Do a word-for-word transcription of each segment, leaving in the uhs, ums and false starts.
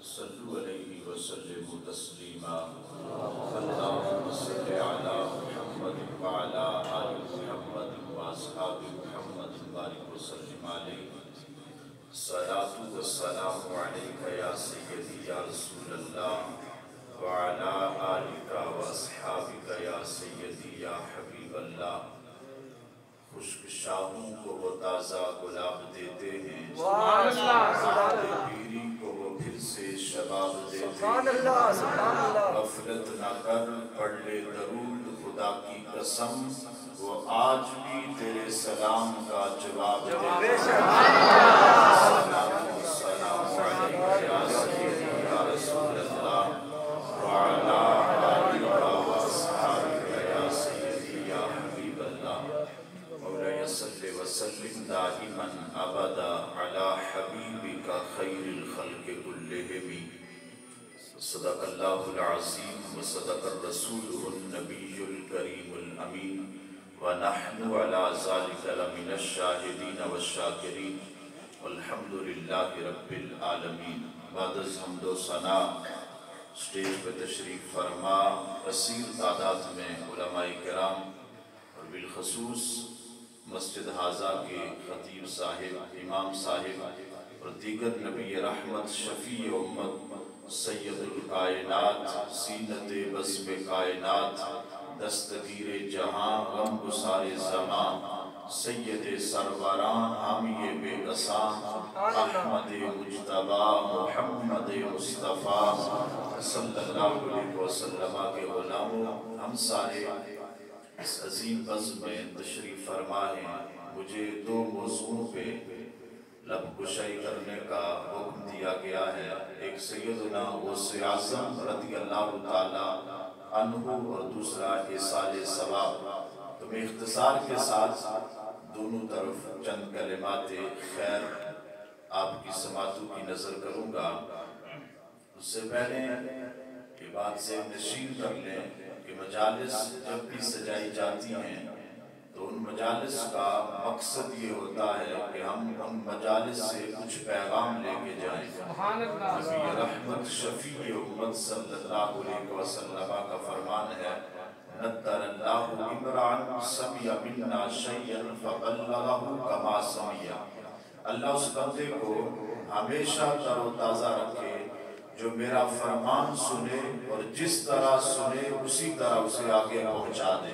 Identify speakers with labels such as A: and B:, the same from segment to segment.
A: صلو علیہ وسلم تسلیما اللہم صل علی محمد وعلی آل محمد واصحاب محمد بارک وسلم علیہ الصلاة والسلام علیکہ یا سیدی یا رسول اللہ وعلی آلکہ واصحابکہ یا سیدی یا حبیب اللہ۔ خشک شاہوں کو وہ تازہ گلاب دیتے ہیں، پیری کو وہ پھر سے شباب دیتے ہیں۔ غفلت نہ کر پڑھ لے درود خدا کی قسم، وہ آج بھی تیرے سلام کا جواب دیتے ہیں۔ السلام علیکہ یا سیدی یا رسول اللہ وعلی آلکہ واصحابکہ یا سیدی یا حبیب اللہ۔ مولا صلی وسلم دائما ابدا علی حبیبک خیر الخلق کلہم۔ صدق اللہ العظیم وصدق الرسول النبی الکریم الامین ونحن علی ذلک لمن الشاہدین والشاکرین والحمدللہ رب العالمین۔ بعد از حمد و ثنا اسٹیج پہ تشریف فرما کثیر تعداد میں علماء کرام اور بالخصوص مسجد حاضہ کے خطیب صاحب، امام صاحب اور دیگر نبی رحمت شفیع امت سید الکائنات، زینت بزم کائنات، دستگیر جہاں غم گسار زمان، سید سروران حامی بے قصاں، احمد مجتبی محمد مصطفیٰ صلی اللہ علیہ وسلم کے غلاموں، ہم سارے اس عظیم بزم میں تشریف فرما ہے۔ مجھے دو موضوعوں پہ لب کشائی کرنے کا حکم دیا گیا ہے، ایک سیدنا غوث اعظم رضی اللہ تعالی عنہ اور دوسرا ایصال ثواب۔ تو میں اختصار کے ساتھ دونوں طرف چند کلمات خیر آپ کی سماعتوں کی نظر کروں گا۔ اس سے پہلے یہ بات سے نشین کر لیں کہ مجالس جب بھی سجائی جاتی ہیں تو ان مجالس کا مقصد یہ ہوتا ہے کہ ہم ان مجالس سے کچھ پیغام لے کے جائیں۔ نبی رحمت شفیع امت صلی اللہ علیہ وسلم کا فرمان ہے، نَدَّرَ اللَّهُ عِمْرَانِ سَمِيَ مِنَّا شَيْئًا فَبَلَّغَهُ كَمَا سَمِيَ۔ اللہ اس بندے کو ہمیشہ تر و تازہ رکھے جو میرا فرمان سنے اور جس طرح سنے اسی طرح اسے آگے پہنچا دے۔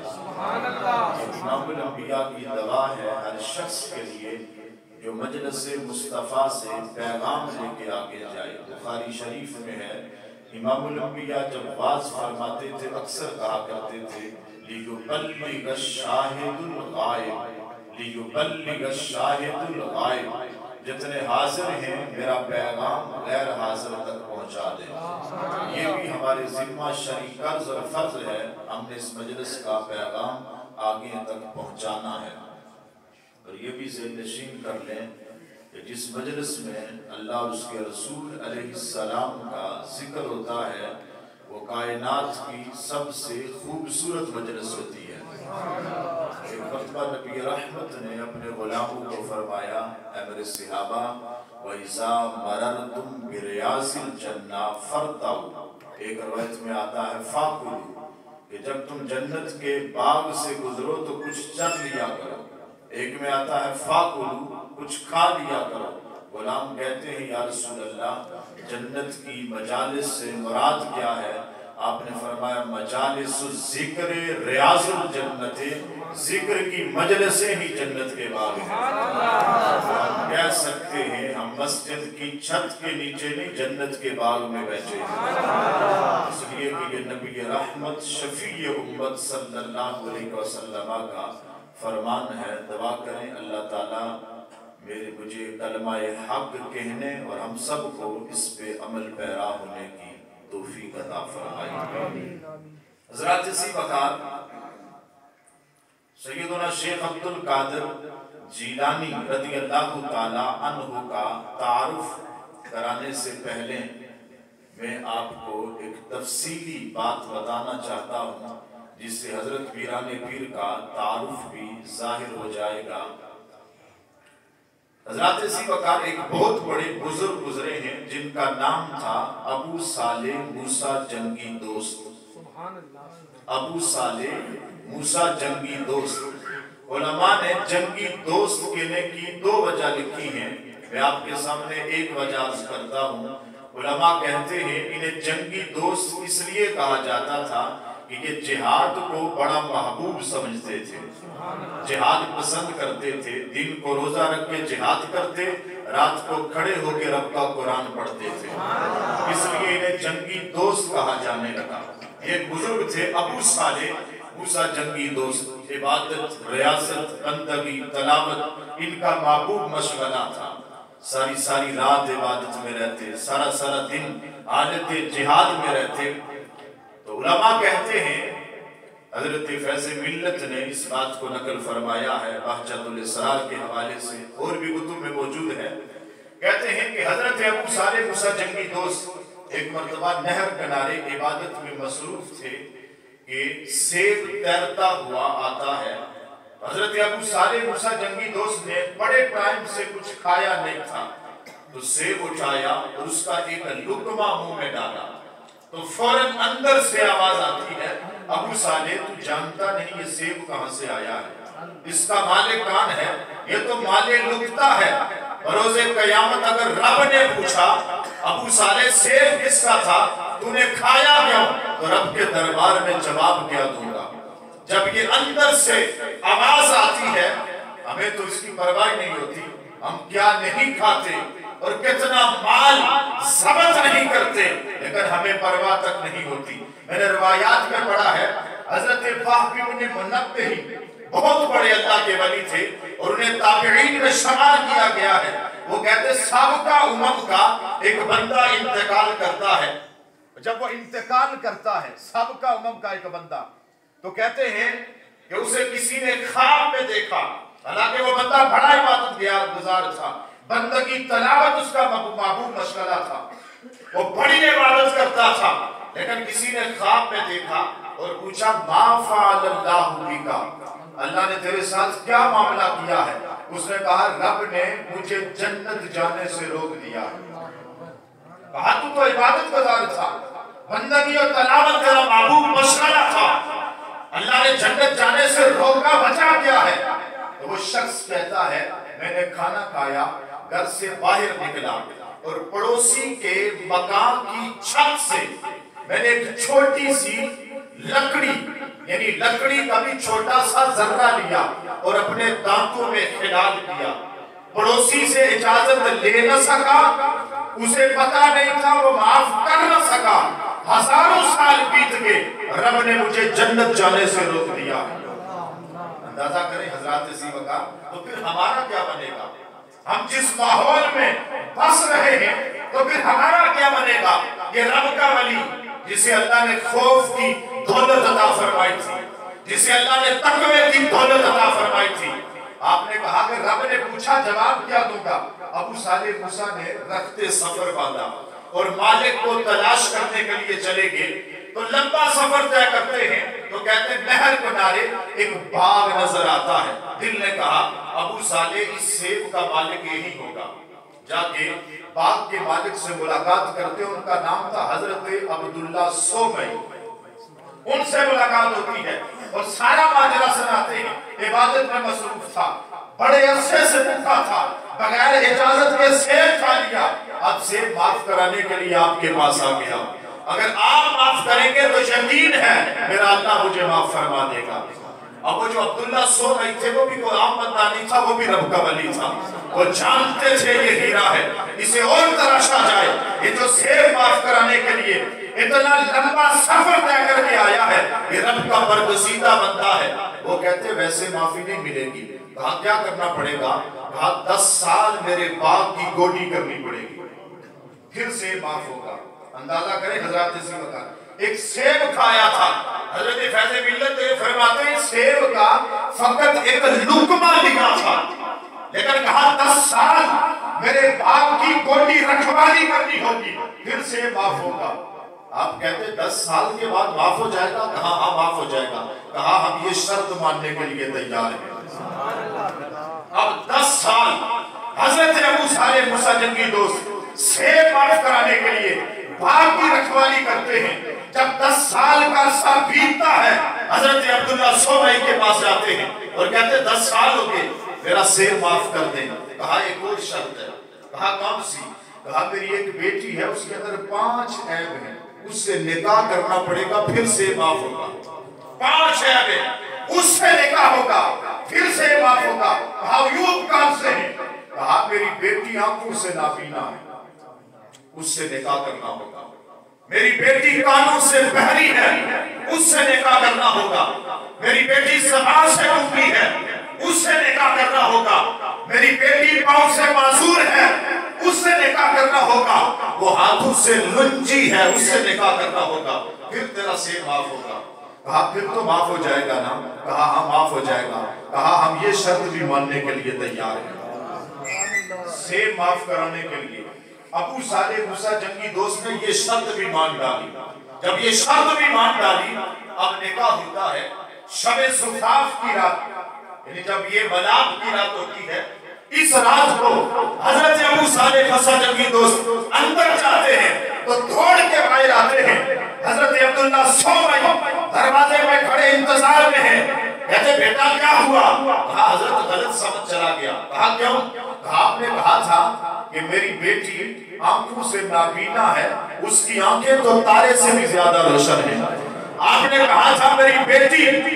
A: امام الانبیاء کی دعا ہے ہر شخص کے لیے جو مجلس مصطفیٰ سے پیغام لے کے آگے جائے۔ بخاری شریف میں ہے، امام الانبیاء جب واز فرماتے تھے اکثر کہا کرتے تھے لِيُبَلِّغَ الشَّاهِدُ الْغَائِبِ لِيُبَلِّغَ الشَّاهِدُ الْغَائِبِ، جتنے حاضر ہیں میرا پیغام غیر حاضر تک پہنچا دیں۔ یہ بھی ہمارے ذمہ شرعی قرض اور فرض ہے، ہم نے اس مجلس کا پیغام آگے تک پہنچانا ہے۔ اور یہ بھی ذہن نشین کر لیں کہ جس مجلس میں اللہ اور اس کے رسول علیہ السلام کا ذکر ہوتا ہے وہ کائنات کی سب سے خوبصورت مجلس ہوتی ہے۔ ایک مرتبہ نبی رحمت نے اپنے غلاموں کو فرمایا، اے میرے صحابہ، وَإِذَا مَرَرْتُمْ بِرِيَاضِ الْجَنَّةِ فَارْتَعُوا، ایک روایت میں آتا ہے فَاكُلُوا، کہ جب تم جنت کے باغ سے گزرو تو کچھ چر لیا کرو۔ ایک میں آتا ہے فَاكُلُوا، کچھ کھا لیا کرو۔ غلام کہتے ہیں یا رسول اللہ جنت کی مجالس سے مراد کیا ہے؟ آپ نے فرمایا مجالس الذکر ریاض الجنت، ذکر کی مجلسیں ہی جنت کے باغ ہیں۔ ہم کہہ سکتے ہیں ہم مسجد کی چھت کے نیچے نہیں جنت کے باغ میں بیٹھے ہیں، اس لیے کہ یہ نبی رحمت شفیع امت صلی اللہ علیہ وسلم کا فرمان ہے۔ دعا کریں اللہ تعالیٰ میرے مجھے کلمہ حق کہنے اور ہم سب کو اس پہ عمل پیرا ہونے کی توفیق عطا فرمائے۔ حضرات اسی وقت سیدنا شیخ عبد القادر جیلانی رضی اللہ تعالی عنہ کا تعارف کرانے سے پہلے میں آپ کو ایک تفصیلی بات بتانا چاہتا ہوں جس سے حضرت پیران پیر کا تعارف بھی ظاہر ہو جائے گا۔ حضرات اسی وقت ایک بہت بڑے بزرگ گزرے ہیں جن کا نام تھا ابو صالح موسیٰ جنگی دوست. ابو صالح موسیٰ جنگی دوست. علماء نے جنگی دوست کہنے کی دو وجہ لکھی ہیں. میں آپ کے سامنے ایک وجہ عرض کرتا ہوں. علماء کہتے ہیں انہیں جنگی دوست اس لیے کہا جاتا تھا کہ یہ جہاد کو بڑا محبوب سمجھتے تھے, جہاد پسند کرتے تھے, دن کو روزہ رکھ کے جہاد کرتے, رات کو کھڑے ہو کے رب کا قرآن پڑھتے تھے, اس لیے انہیں جنگی دوست کہا جانے لگا. یہ بزرگ تھے ابو صالح موسیٰ جنگی دوست. عبادت, ریاست, بندگی, تلاوت ان کا محبوب مشغلہ تھا. ساری ساری رات عبادت میں رہتے, سارا سارا دن حالت جہاد میں رہتے. تو علماء کہتے ہیں, حضرت فیض ملت نے اس بات کو نقل فرمایا ہے بہجت الاسرار کے حوالے سے, اور بھی کتب میں موجود ہے. کہتے ہیں کہ حضرت ابو صالح موسیٰ جنگی دوست ایک مرتبہ نہر کنارے عبادت میں مصروف تھے کہ سیب تیرتا ہوا آتا ہے. حضرت ابو صالح موسیٰ جنگی دوست نے بڑے ٹائم سے کچھ کھایا نہیں تھا, تو سیب اٹھایا اور اس کا ایک لقمہ منہ میں ڈالا, تو فوراً اندر سے آواز آتی ہے, ابو صالح تو جانتا نہیں یہ سیب کہاں سے آیا ہے, اس کا مالک کون ہے, یہ تو مالک لکتا ہے. بروز قیامت اگر رب نے پوچھا ابو صالح سیب کس کا تھا, تو نے کھایا کیوں, تو رب کے دربار میں جواب کیا دوں گا. جب یہ اندر سے آواز آتی ہے ہمیں تو اس کی پرواہ نہیں ہوتی, ہم کیا نہیں کھاتے اور کتنا مال ضبط نہیں کرتے, لیکن ہمیں پرواہ تک نہیں ہوتی. میں نے روایات میں پڑھا ہے حضرت وہب بن منبہ بہت بڑے اللہ کے ولی تھے اور انہیں تابعین میں شمار کیا گیا ہے. وہ کہتے سابقہ امم کا ایک بندہ انتقال کرتا ہے, جب وہ انتقال کرتا ہے سابقہ امم کا ایک بندہ, تو کہتے ہیں کہ اسے کسی نے خواب میں دیکھا, حالانکہ وہ بندہ بڑا عبادت گزار تھا, بندگی تلاوت اس کا محبوب مشغلہ تھا, وہ بڑی عبادت کرتا تھا, لیکن کسی نے خواب میں دیکھا اور پوچھا ما فعل اللہ بک, اللہ نے تیرے ساتھ کیا معاملہ کیا ہے. اس نے کہا رب نے مجھے جنت جانے سے روک دیا. کہا تو تو عبادت گزار تھا, بندگی اور تلاوت تیرا محبوب مشغلہ تھا, اللہ نے جنت جانے سے روکا, بچا کیا ہے. تو وہ شخص کہتا ہے میں نے کھانا کھایا, گھر سے باہر نکلا اور پڑوسی کے مکان کی چھت سے میں نے ایک چھوٹی سی لکڑی, یعنی لکڑی کا بھی چھوٹا سا ذرہ لیا اور اپنے دانتوں میں خلال کیا. پڑوسی سے اجازت لے نہ سکا, اسے پتا نہیں تھا, وہ معاف کر نہ سکا. ہزاروں سال بیت گئے, رب نے مجھے جنت جانے سے روک دیا. اندازہ کریں حضرات اسی وقت, تو پھر ہمارا کیا بنے گا. ہم جس ماحول میں بس رہے ہیں تو پھر ہمارا کیا بنے گا. یہ رب کا ولی جسے اللہ نے خوف کی دولت عطا فرمائی تھی, جسے اللہ نے تقوی کی دولت عطا فرمائی تھی. آپ نے کہا کہ رب نے پوچھا جواب کیا دوں گا. ابو صالح موسیٰ نے رخت سفر باندھا اور مالک کو تلاش کرنے کے لیے چلے گئے. تو لمبا سفر طے کرتے ہیں تو کہتے ہیں نہر کنارے ایک باغ نظر آتا ہے. دل نے کہا ابو صالح اس سیب کا مالک یہی ہوگا. جا کے باغ کے مالک سے ملاقات کرتے, ان کا نام تھا حضرت عبداللہ سومئی. ان سے ملاقات ہوتی ہے اور سارا ماجرا سناتے ہیں. عبادت میں مصروف تھا, بڑے عرصے سے بھوکا تھا, بغیر اجازت کے سیب کھا لیا. اب سیب معاف کرانے کے لیے آپ کے پاس آ گیا. اگر آپ معاف کریں گے تو یقین ہے میرا اللہ مجھے معاف فرما دے گا. اب وہ جو عبداللہ سومئی تھے وہ بھی کوئی عام بندہ نہیں تھا, وہ بھی رب کا ولی تھا. وہ جانتے تھے یہ ہیرا ہے, اسے اور تراشا جائے. یہ جو سیب معاف کرانے کے لیے اتنا لمبا سفر طے کر کے آیا ہے, یہ رب کا برگزیدہ بندہ ہے. وہ کہتے ویسے معافی نہیں ملے گی. کہا کیا کرنا پڑے گا. کہا دس سال میرے باغ کی گوڈی کرنی پڑے گی, پھر سے معاف ہوگا. اندازہ کریں حضرات اسی وقت ایک سیب کھایا تھا. حضرت فیض ملت فرماتے ہیں سیب کا فقط ایک لقمہ لیا تھا, لیکن کہا دس سال میرے باغ کی گوڈی رکھوالی کرنی ہوگی, پھر سے معاف ہوگا. آپ کہتے دس سال کے بعد معاف ہو جائے گا. کہا ہاں معاف ہو جائے گا. کہا ہم یہ شرط ماننے کے لیے تیار ہیں. اب دس سال حضرت ابو صالح موسیٰ جنگی دوست سیب معاف کرانے کے لیے باغ کی رکھوالی کرتے ہیں. جب دس سال کا عرصہ بیتتا ہے حضرت عبداللہ سومئی کے پاس جاتے ہیں اور کہتے ہیں دس سال ہو گئے میرا سیب معاف کر دیں. کہا ایک اور شرط ہے. کہا کون سی؟ کہا میری ایک بیٹی ہے اس کے اندر پانچ عیب ہیں اس سے نکاح کرنا پڑے گا پھر سے معاف ہوگا. پانچ عیب ہیں اس سے نکاح ہوگا پھر سے معاف ہوگا. کہا ایوب کون سے ہیں؟ کہا میری بیٹی آنکھوں سے نابینا ہے اس سے نکاح کرنا ہوگا. میری بیٹی کانوں سے بہری ہے اس سے نکاح کرنا ہوگا. میری بیٹی زبان سے گونگی ہے اس سے نکاح کرنا ہوگا. میری بیٹی پاؤں سے معذور ہے اس سے نکاح کرنا ہوگا. وہ ہاتھوں سے لنجی ہے اس سے نکاح کرنا ہوگا پھر تیرا سیب معاف ہوگا. کہا پھر تو معاف ہو جائے گا نا؟ کہا ہاں معاف ہو جائے گا. کہا ہم یہ شرط بھی ماننے کے لیے تیار ہیں سیب معاف کرانے کے لیے. ابو صالح موسیٰ جنگی دوست نے یہ شرط بھی مان ڈالی. جب یہ شرط بھی مان ڈالی اب نکاح ہوتا ہے شب زفاف کی رات یعنی جب یہ بلاد کی رات ہوتی ہے. اس رات کو حضرت ابو صالح موسیٰ جنگی دوست اندر جاتے ہیں تو دوڑ کے باہر آتے ہیں. حضرت عبداللہ سومئی دروازے میں کھڑے انتظار میں ہیں. کہتے بیٹا کیا ہوا؟ کہا حضرت غلط سمجھ چلا گیا. کہا کیوں؟ کہا آپ نے کہا تھا کہ میری بیٹی آنکھوں سے نابینا ہے اس کی آنکھیں تو تارے سے بھی زیادہ روشن ہیں. آپ نے کہا تھا میری بیٹی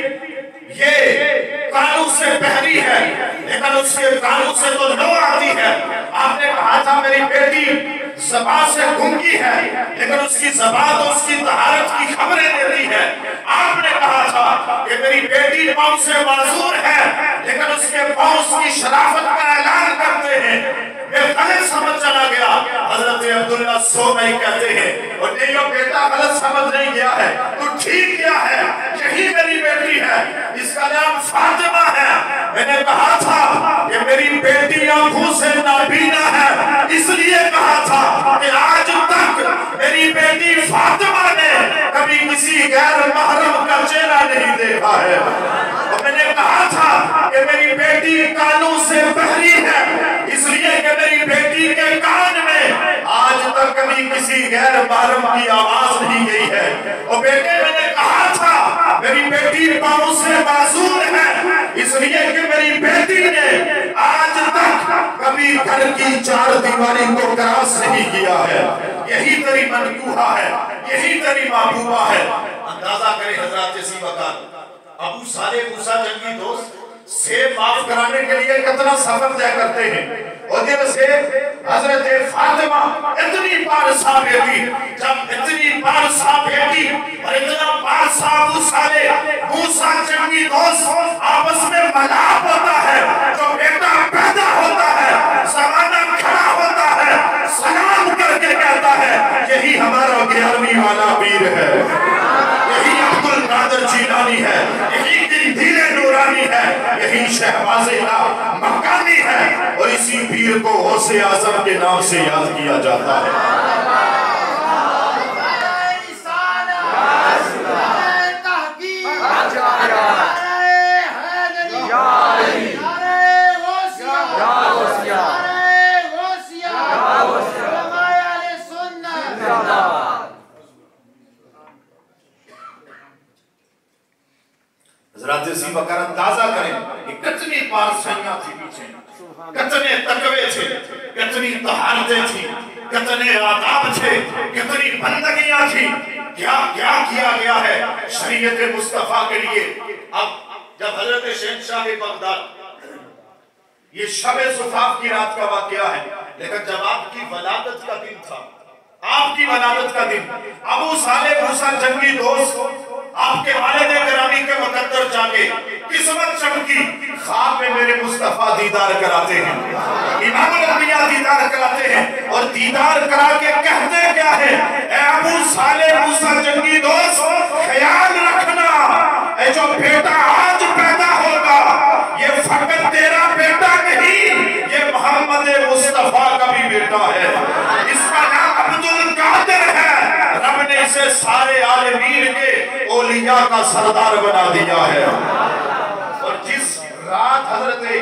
A: یہ کانوں سے بہری ہے لیکن اس کے کانوں سے تو نو آتی ہے. آپ نے کہا تھا میری بیٹی زبان سے گونگی ہے لیکن اس کی زبان تو اس کی طہارت کی خبریں دیتی ہے. آپ نے کہا تھا کہ میری بیٹی پاؤں سے معذور ہے لیکن اس کے پاؤں اس کی شرافت کا اعلان کرتے ہیں. میں غلط سمجھ چلا گیا. حضرت عبداللہ سومئی کہتے ہیں اور نہیں بیٹا غلط سمجھ نہیں گیا ہے تو ٹھیک کیا ہے یہی میری بیٹی ہے اس کا نام فاطمہ ہے. میں نے کہا تھا کہ میری بیٹی آنکھوں سے نابینا ہے اس لیے کہا تھا کہ آج تک میری بیٹی فاطمہ نے کبھی کسی غیر محرم کا چہرہ نہیں دیکھا ہے. اور میں نے کہا تھا کہ میری بیٹی کانوں سے بہری ہے اس لیے کہ میری بیٹی کے کان میں آج تک کبھی کسی غیر محرم کی آواز نہیں گئی ہے. اور بیٹے میں نے کہا تھا میری بیٹی پاؤں سے معذور ہے اس لیے کہ میری بیٹی نے آج تک کبھی گھر کی چار دیواری کو کراس نہیں کیا ہے. یہی تیری منکوہا ہے یہی تیری محبوبہ ہے. اندازہ کریں حضرات اسی وقت ابو صالح موسیٰ جنگی دوست سیب معاف کرانے کے لیے کتنا سفر طے کرتے ہیں. اور جب سیب حضرت فاطمہ اتنی پارسا بیٹی جب اتنی پارسا بیٹی اور اتنا پارسا ابو صالح موسیٰ جنگی دوست آپس میں ملاپ ہوتا ہے جو بیٹا پیدا ہوتا ہے زمانہ کھڑا ہوتا ہے سلام کر کے کہتا ہے یہی ہمارا گیارہویں والا پیر ہے یہی عبدالقادر جیلانی ہے یہی قندیل نورانی ہے یہی شہباز مکانی ہے اور اسی پیر کو غوث اعظم کے نام سے یاد کیا جاتا ہے. حضرات اسی وقت اندازہ کریں کہ کتنی پارسائیاں تھی پیچھے کتنے تقوی تھے کتنی طہارتیں تھی کتنے آداب تھے کتنی بندگیاں تھی. کیا کیا کیا گیا ہے شریعت مصطفیٰ کے لیے. اب جب حضرت شہنشاہ بغداد یہ شب زفاف کی رات کا واقعہ ہے لیکن جب آپ کی ولادت کا دن تھا آپ کی ولادت کا دن ابو صالح موسیٰ جنگی دوست آپ کے والد گرامی کے مقدر جاگے قسمت چمکی خواب میں میرے مصطفیٰ دیدار کراتے ہیں امام الانبیاء دیدار کراتے ہیں اور دیدار کرا کے کہتے کیا ہے اے ابو صالح موسیٰ جنگی دوست خیال رکھنا اے جو بیٹا آج پیدا ہوگا یہ فقط تیرا بیٹا نہیں یہ محمد مصطفیٰ کا بھی بیٹا ہے اس کا نام عبدالقادر ہے. رب نے اسے سارے عالمین کے اولیاء کا سردار بنا دیا ہے. اور جس رات حضرت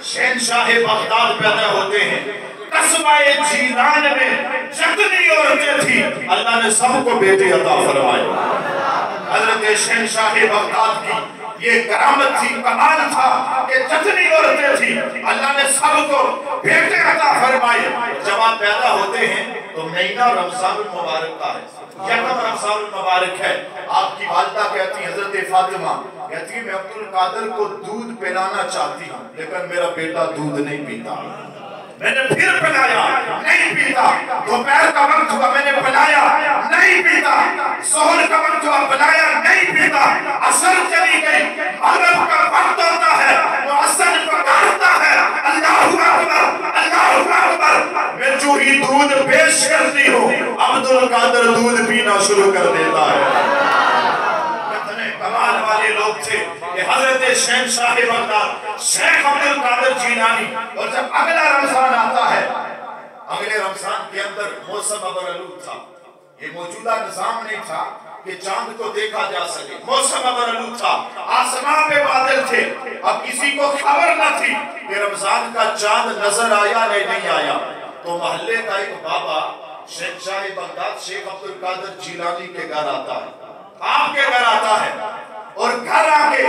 A: شہنشاہ بغداد پیدا ہوتے ہیں، قصبہ جیلان میں جتنی عورتیں تھی اللہ نے سب کو بیٹے عطا فرمائے۔ حضرت شہنشاہ بغداد کی یہ کرامت تھی، کمال تھا کہ جتنی عورتیں تھی اللہ نے سب کو بیٹے عطا فرمائے۔ جب آپ پیدا ہوتے ہیں تو مہینہ رمضان المبارک کا ہے، یکم رمضان المبارک ہے۔ آپ کی والدہ کہتی ہیں، حضرت فاطمہ کہتی ہے میں عبد القادر کو دودھ پلانا چاہتی ہوں لیکن میرا بیٹا دودھ نہیں پیتا۔ میں نے پھر پلایا، نہیں پیتا۔ دوپہر کا وقت ہوا، میں نے پلایا، نہیں پیتا۔ ظہر کا وقت ہوا، پلایا، نہیں پیتا۔ عصر چلی گئی، مغرب کا وقت ہوتا ہے، مؤذن پکارتا ہے، اللہ اکبر، اللہ اکبر۔ میں جو ہی دودھ پیش کرتی ہوں عبد القادر دودھ پینا شروع کر دیتا ہے۔ کتنے کمال والے لوگ تھے کہ حضرت شہنشاہ بغداد شیخ عبد القادر جیلانی، اور جب اگلا رمضان آتا ہے، اگلے رمضان کے اندر موسم ابرالود تھا۔ یہ موجودہ نظام نہیں تھا کہ چاند کو دیکھا جا سکے، موسم ابرالود تھا، آسمان پہ بادل تھے۔ اب کسی کو خبر نہ تھی کہ رمضان کا چاند نظر آیا یا نہیں آیا، تو محلے کا ایک بابا شہنشاہ بغداد شیخ عبد القادر جیلانی کے گھر آتا ہے، آپ کے گھر آتا ہے، اور گھر آکے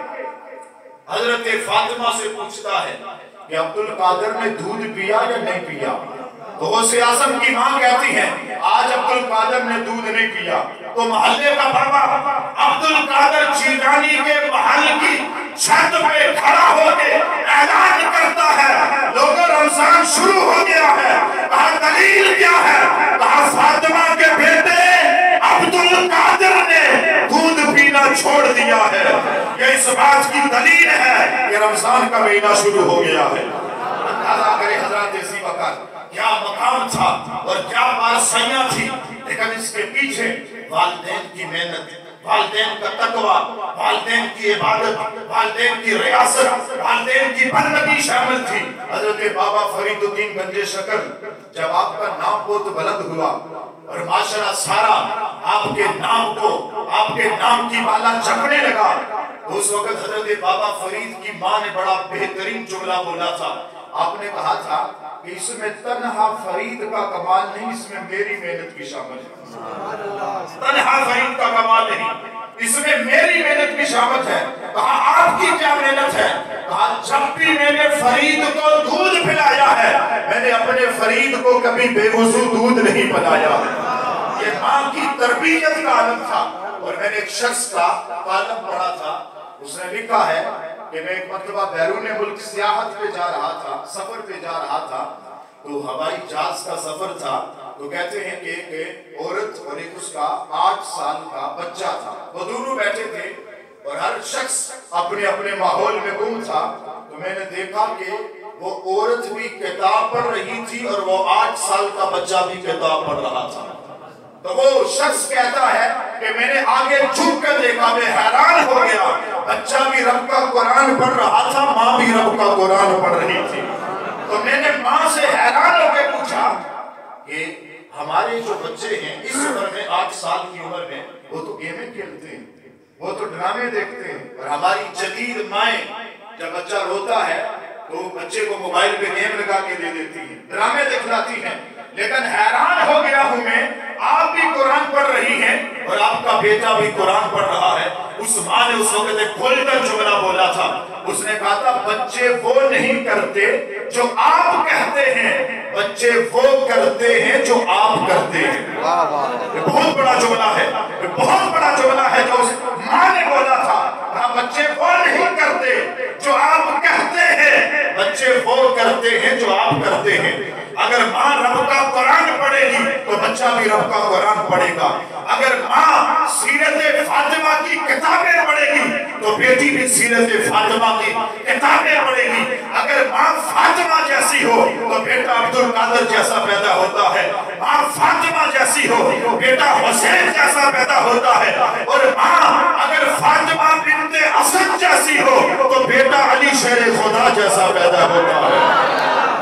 A: حضرت فاطمہ سے پوچھتا ہے کہ عبد القادر نے دودھ پیا یا نہیں پیا؟ تو غوث اعظم کی ماں کہتی ہے آج عبد القادر نے دودھ نہیں پیا۔ تو محلے کا بابا عبد القادر جیلانی کے محل کی چھت پہ کھڑا ہو کے اعلان کرتا ہے لوگوں رمضان شروع ہو گیا ہے۔ کہا دلیل کیا ہے؟ کہا فاطمہ کے بیٹے عبد القادر نے دودھ پینا چھوڑ دیا ہے۔ یہ اس بات کی دلیل ہے کہ رمضان کا مہینہ شروع ہو گیا ہے۔ اندازہ کرے حضرات اسی وقت کیا مقام تھا اور کیا بارسیاں تھی، لیکن اس کے پیچھے والدین کی محنت، والدین کا تقوی، والدین کی عبادت، والدین کی ریاست، والدین کی بندگی شامل تھی۔ حضرت بابا فرید الدین گنج شکر جب آپ کا نام بہت بلند ہوا اور معاشرہ سارا آپ کے نام کو، آپ کے نام کی بالا چکنے لگا، اس وقت حضرت بابا فرید کی ماں نے بڑا بہترین جملہ بولا تھا۔ آپ نے کہا تھا کہ اس میں تنہا فرید کا کمال نہیں، اس میں میری محنت بھی شامل ہے۔ تنہا فرید کا کمال نہیں، اس میں میری محنت بھی شامل ہے۔ کہا آپ کی کیا محنت ہے؟ کہا جب بھی میں نے فرید کو دودھ پلایا ہے میں نے اپنے فرید کو کبھی بے وضو دودھ نہیں پلایا ہے۔ یہ ماں کی تربیت کا عالم تھا۔ اور میں نے ایک شخص کا کالم پڑھا تھا، اس نے لکھا ہے کہ میں ایک مرتبہ بیرون ملک سیاحت پہ جا رہا تھا، سفر پہ جا رہا تھا، تو ہوائی جہاز کا سفر تھا، تو کہتے ہیں کہ ایک عورت اور ایک اس کا آٹھ سال کا بچہ تھا، وہ دونوں بیٹھے تھے اور ہر شخص اپنے اپنے ماحول میں گم تھا۔ تو میں نے دیکھا کہ وہ عورت بھی کتاب پڑھ رہی تھی اور وہ آٹھ سال کا بچہ بھی کتاب پڑھ رہا تھا۔ تو وہ شخص کہتا ہے کہ میں نے آگے جھک کر دیکھا، میں حیران ہو گیا، بچہ بھی رب کا قرآن پڑھ رہا تھا، ماں بھی رب کا قرآن پڑھ رہی تھی۔ تو میں نے ماں سے حیران ہو کے پوچھا کہ ہمارے جو بچے ہیں اس عمر میں، آٹھ سال کی عمر میں، وہ تو گیمیں کھیلتے ہیں، وہ تو ڈرامے دیکھتے ہیں، اور ہماری جدید مائیں جب بچہ روتا ہے تو بچے کو موبائل پہ گیم لگا کے دے دیتی ہیں، ڈرامے دکھلاتی ہیں۔ لیکن حیران ہو گیا ہوں میں، آپ بھی قرآن پڑھ رہی ہیں اور آپ کا بیٹا بھی قرآن پڑھ رہا ہے۔ اس ماں نے اس وقت ایک کھول کر جملہ بولا تھا، اس نے کہا تھا بچے وہ نہیں کرتے جو آپ کہتے ہیں، بچے وہ کرتے ہیں جو آپ کرتے ہیں۔ یہ بہت بڑا جملہ ہے، یہ بہت بڑا جملہ ہے جو اس ماں نے بولا تھا۔ کہا بچے وہ نہیں کرتے جو آپ کہتے ہیں، بچے وہ کرتے ہیں جو آپ کرتے ہیں۔ اگر ماں رب کا قرآن پڑھے گی تو بچہ بھی رب کا قرآن پڑھے گا۔ اگر ماں سیرت فاطمہ کی کتابیں پڑھے گی تو بیٹی بھی سیرت فاطمہ کی کتابیں پڑھے گی۔ اگر ماں فاطمہ جیسی ہو تو بیٹا عبد القادر جیسا پیدا ہوتا ہے، ماں فاطمہ جیسی ہو بیٹا حسین جیسا پیدا ہوتا ہے، اور ماں اگر فاطمہ بنت اسد جیسی ہو تو بیٹا علی شیر خدا جیسا پیدا ہوتا ہے۔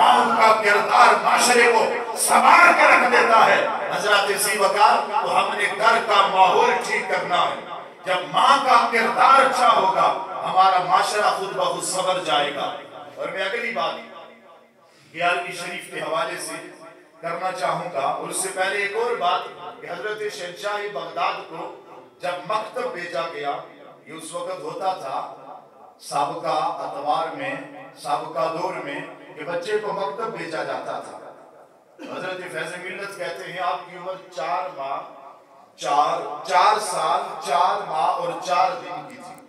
A: کا کردار معاشرے کو سنوار کے رکھ دیتا ہے۔ حضرات اسی وقت تو ہم نے گھر کا ماحول ٹھیک کرنا ہے۔ جب ماں کا کردار اچھا ہوگا ہمارا معاشرہ خود بخود سنور جائے گا۔ اور میں اگلی بات گیارہویں شریف کے حوالے سے کرنا چاہوں گا، اور اس سے پہلے ایک اور بات کہ حضرت شہنشاہ بغداد کو جب مکتب بھیجا گیا، یہ اس وقت ہوتا تھا سابقہ اتوار میں، سابقہ دور میں، کہ بچے کو مکتب بھیجا جاتا تھا۔ حضرت فیض ملت کہتے ہیں آپ کی عمر چار ماہ چار چار سال چار ماہ اور چار دن کی تھی۔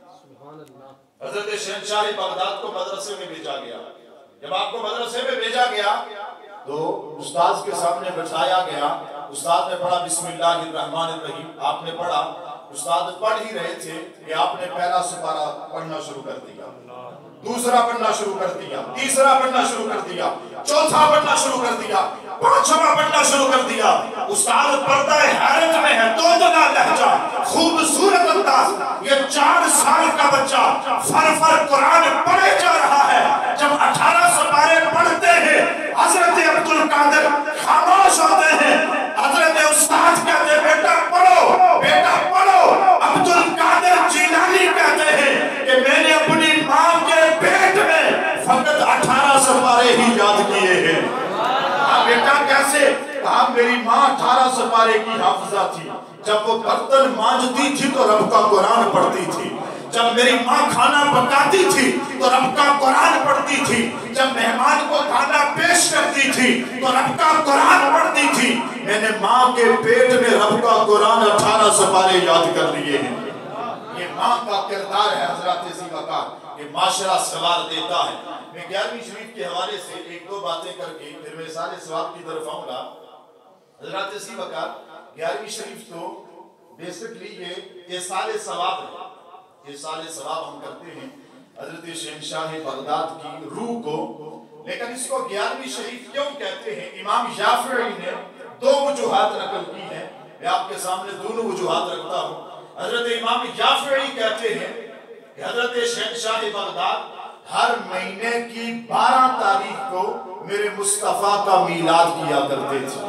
A: حضرت شہنشاہ بغداد کو مدرسے میں بھیجا گیا۔ جب آپ کو مدرسے میں بھیجا گیا تو استاد کے سامنے بٹھایا گیا، استاد نے پڑھا بسم اللہ الرحمن الرحیم، آپ نے پڑھا، استاد پڑھ ہی رہے تھے کہ آپ نے پہلا سپارہ پڑھنا شروع کر دیا، دوسرا پڑھنا شروع کر دیا، تیسرا پڑھنا شروع کر دیا، چوتھا پڑھنا شروع کر دیا، پانچواں پڑھنا شروع کر دیا۔ استاد پڑھتا ہے، حیرت میں ہے، دو دنا لہجہ، خوبصورت انداز، یہ چار سال کا بچہ فر فر قرآن پڑھے جا رہا ہے۔ جب اٹھارہ سپارے پڑھتے ہیں حضرت عبدالقادر خاموش ہوتے ہیں، حضرت استاد کہتے ہیں بیٹا پڑھو بیٹا پڑھو۔ عبدالقادر جیلانی کہتے ہیں کہ میں نے اپنی ماں کے پیٹ میں فقط اٹھارہ سپارے ہی یاد کیے ہیں۔ ہاں بیٹا کیسے؟ کہا میری ماں اٹھارہ سپارے کی حافظہ تھی، جب وہ برتن مانجتی تھی تو رب کا قرآن پڑھتی تھی، جب میری ماں کھانا پکاتی تھی تو رب کا قرآن پڑھتی تھی، جب مہمان کو کھانا پیش کرتی تھی تو رب کا قرآن پڑھتی تھی۔ میں نے ماں کے پیٹ میں رب کا قرآن اٹھارہ سپارے یاد کر لیے ہیں۔ یہ ماں کا کردار ہے حضرات ذی وقار، یہ معاشرہ سوال دیتا ہے۔ میں گیارہویں شریف کے حوالے سے ایک دو باتیں کر کے پھر میں سارے ثواب کی طرف آؤں گا۔ حضرات ذی وقار گیارہویں شریف تو بیسکلی یہ احسال ثواب ہے، احسال ثواب ہم کرتے ہیں حضرت شہنشاہ بغداد کی روح کو، لیکن اس کو گیارہویں شریف کیوں کہتے ہیں؟ امام شافعی نے دو وجوہات نقل کی ہیں، میں آپ کے سامنے دونوں وجوہات رکھتا ہوں۔ حضرت امام شافعی کہتے ہیں کہ حضرت شہنشاہ بغداد ہر مہینے کی بارہ تاریخ کو میرے مصطفیٰ کا میلاد کیا کرتے تھے۔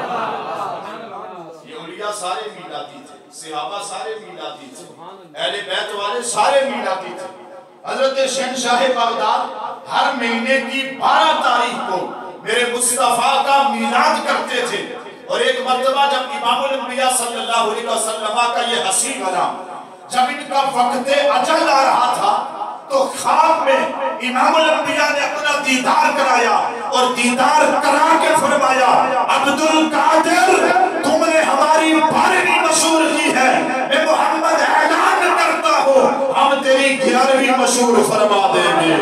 A: یہ اولیاء سارے میلادی تھے، صحابہ سارے میلادی تھے، اہل بیت والے سارے میلادی تھے۔ حضرت شہنشاہ بغداد ہر مہینے کی بارہ تاریخ کو میرے مصطفیٰ کا میلاد کرتے تھے۔ اور ایک مرتبہ جب امام الانبیاء صلی اللہ علیہ وسلم کا یہ حسین بنا، جب ان کا وقت اجل آ رہا تھا تو خواب میں امام الانبیاء نے اپنا دیدار کرایا اور دیدار کرا کے فرمایا عبدالقادر تم نے ہماری بارہویں مشہور کی ہے، میں محمد اعلان کرتا ہوں ہم تیری گیارہویں مشہور فرما دیں گے۔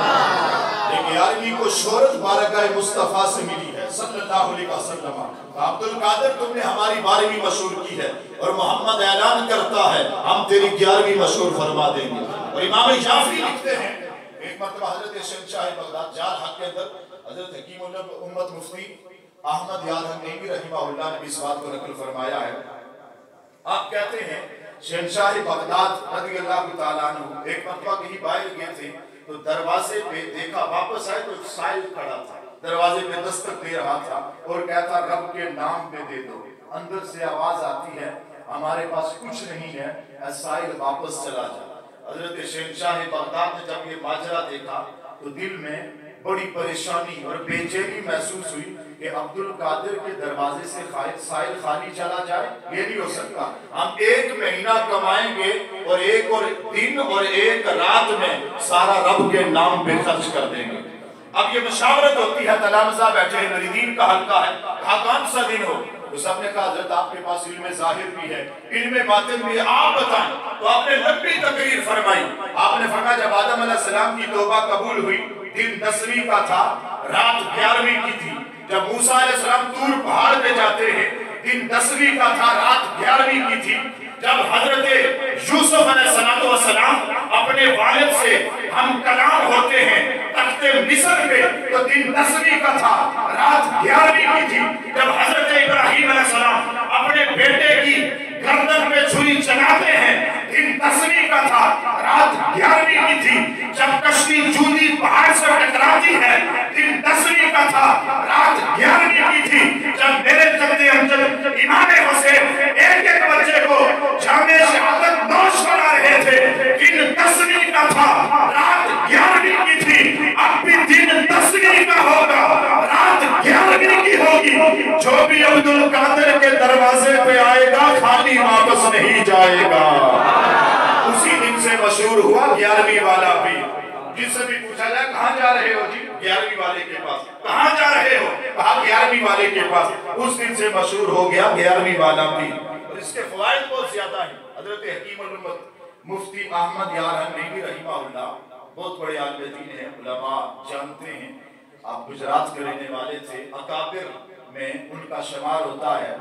A: گیارہویں کو شہرت بارگاہ مصطفیٰ سے ملی ہے صلی اللہ علیہ وسلم۔ عبدالقادر تم نے ہماری بارہویں مشہور کی ہے اور محمد اعلان کرتا ہے ہم تیری گیارہویں مشہور فرما دیں گے۔ اور امام شافعی لکھتے ہیں ایک مرتبہ حضرت شہنشاہ بغداد جال حق کے اندر حضرت حکیم امت مفتی احمد یار حمیدی رحمہ اللہ نے بھی اس بات کو نقل فرمایا ہے۔ آپ کہتے ہیں شہنشاہ بغداد رضی اللہ تعالیٰ عنہ ایک مرتبہ کہیں باہر گئے تھے تو دروازے پہ دیکھا، واپس آئے تو ایک سائل کھڑا تھا، دروازے پہ دستک دے رہا تھا اور کہتا رب کے نام پہ دے دو۔ اندر سے آواز آتی ہے ہمارے پاس کچھ نہیں ہے، اے سائل واپس چلا جا۔ حضرت شہنشاہ بغداد نے جب یہ ماجرا دیکھا تو دل میں بڑی پریشانی اور بے چینی محسوس ہوئی کہ عبدالقادر کے دروازے سے سائل خالی چلا جائے، یہ نہیں ہو سکتا۔ ہم ایک مہینہ کمائیں گے اور ایک اور دن اور ایک رات میں سارا رب کے نام پہ خرچ کر دیں گے۔ اب یہ مشاورت ہوتی ہے، تلامذہ بیٹھے ہیں، مریدین کا حلقہ ہے، کہا کون سا دن ہو؟ تو سب نے کہا حضرت آپ کے پاس علم ظاہر بھی ہے، علم باطن بھی ہے، آپ بتائیں۔ تو آپ نے لمبی تقریر فرمائی۔ آپ نے فرمایا جب آدم علیہ السلام کی توبہ قبول ہوئی دن دسویں کا تھا، رات گیارہویں کی تھی۔ جب موسیٰ علیہ السلام طور پہاڑ پہ جاتے ہیں دن دسویں کا تھا، رات گیارہویں کی تھی۔ جب حضرت یوسف علیہ السلام اپنے والد سے ہم کلام ہوتے ہیں تخت مصر پہ تو دن دسویں کا تھا، رات گیارہویں کی تھی۔ جب حضرت ابراہیم علیہ السلام اپنے بیٹے کی گردن پہ چھری چلاتے ہیں دن دسویں کا تھا، رات گیارہویں کی تھی۔ جب کشتی جودی پہاڑ سے ٹکراتی ہے دن دسویں کا تھا، رات گیارہویں کی تھی۔ جب میرے جد امجد امام حسین ایک ایک بچے کو جامع شہادت نوش کرا رہے تھے دن دسویں کا تھا، رات گیارہویں کی تھی۔ اب بھی عبد القادر کے دروازے پہ آئے گا خالی واپس نہیں جائے گا۔ اسی دن سے مشہور ہوا گیارہویں والا پیر۔ جس سے بھی پوچھا جائے کہاں جا رہے ہو جی؟ گیارہویں والے کے پاس۔ کہاں جا رہے ہو؟ کہا گیارہویں والے کے پاس۔ اس دن سے مشہور ہو گیا گیارہویں والا پیر۔ اور اس کے فوائد بہت زیادہ ہیں۔ حضرت حکیم الامت مفتی احمد یار حنیفی رحمہ اللہ بہت بڑے عالم دین ہیں، علماء جانتے ہیں، آپ گجرات کے رہنے والے تھے، اکابر میں ان کا شمار ہوتا ہے۔